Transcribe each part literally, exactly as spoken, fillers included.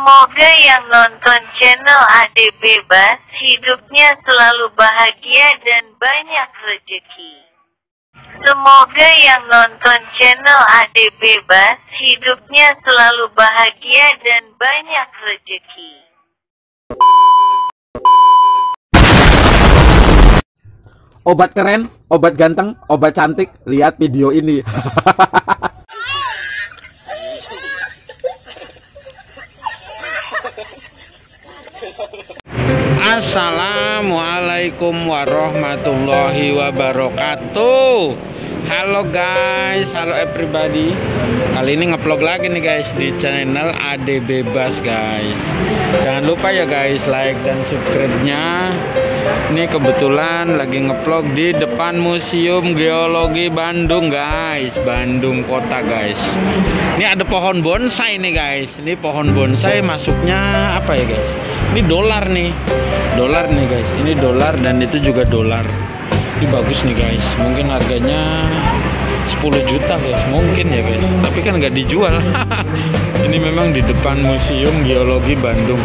Semoga yang nonton channel Ade Bebas hidupnya selalu bahagia dan banyak rezeki. Semoga yang nonton channel Ade Bebas hidupnya selalu bahagia dan banyak rezeki. Obat keren, obat ganteng, obat cantik, lihat video ini. Assalamualaikum warahmatullahi wabarakatuh. Halo guys, halo everybody. Kali ini ngeplog lagi nih guys di channel Ade Bebas guys. Jangan lupa ya guys, like dan subscribe-nya. Ini kebetulan lagi ngeplog di depan Museum Geologi Bandung guys, Bandung kota guys. Ini ada pohon bonsai nih guys. Ini pohon bonsai masuknya apa ya guys? Ini dolar nih, dolar nih guys. Ini dolar dan itu juga dolar. Ini bagus nih guys. Mungkin harganya sepuluh juta guys, mungkin ya guys. Tapi kan nggak dijual. Ini memang di depan Museum Geologi Bandung.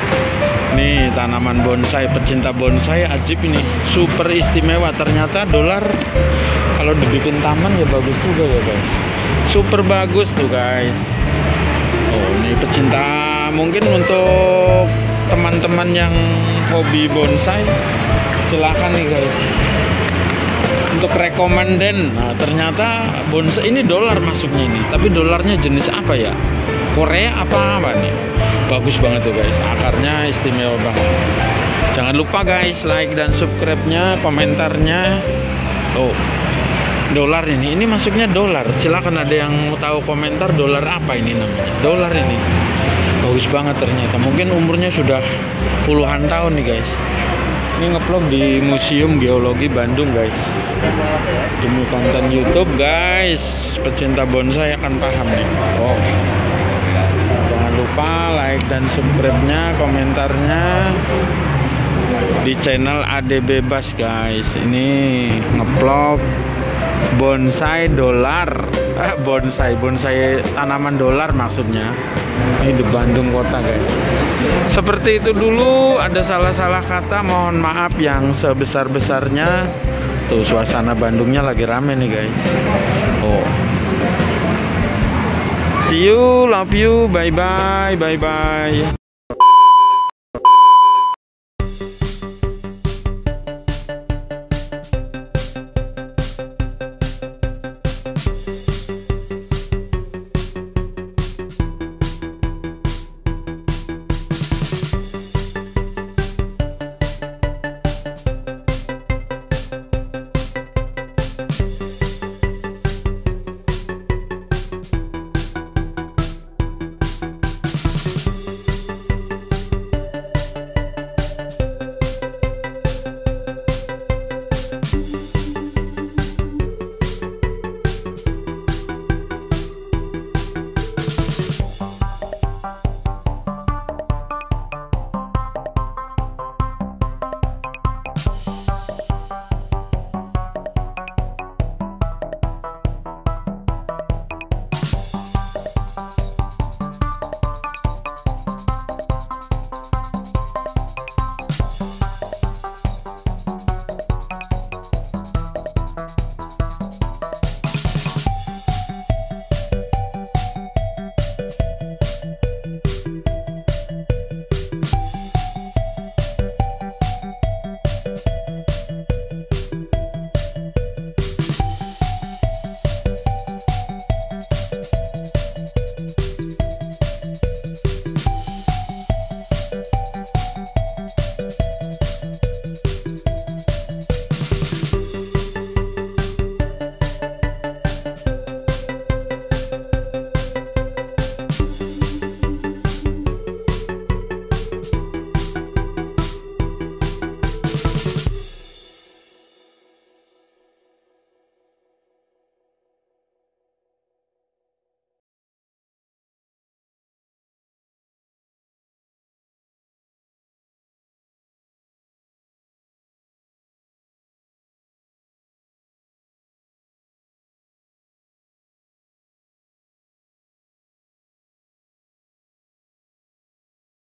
Nih tanaman bonsai, pecinta bonsai ajib ini, super istimewa. Ternyata dolar kalau dibikin taman ya bagus juga ya guys. Super bagus tuh guys. Oh ini pecinta, mungkin untuk teman-teman yang hobi bonsai silahkan nih guys untuk rekomenden. Nah ternyata bonsai ini dolar masuknya ini, tapi dolarnya jenis apa ya, Korea apa apa nih. Bagus banget tuh guys, akarnya istimewa banget. Jangan lupa guys like dan subscribe-nya, komentarnya. Oh dolar ini, ini masuknya dolar. Silakan ada yang tahu komentar dolar apa ini namanya. Dolar ini bagus banget ternyata. Mungkin umurnya sudah puluhan tahun nih guys. Ini ngeplog di Museum Geologi Bandung guys. Demi konten YouTube guys, pecinta bonsai akan paham nih. Oh jangan lupa like dan subscribe-nya, komentarnya di channel Ade Bebas guys. Ini ngeplog bonsai dolar, eh, bonsai bonsai tanaman dolar maksudnya. Ini di Bandung kota guys. Seperti itu dulu, ada salah-salah kata mohon maaf yang sebesar-besarnya. Tuh suasana Bandungnya lagi rame nih guys. Oh see you, love you, bye bye, bye bye.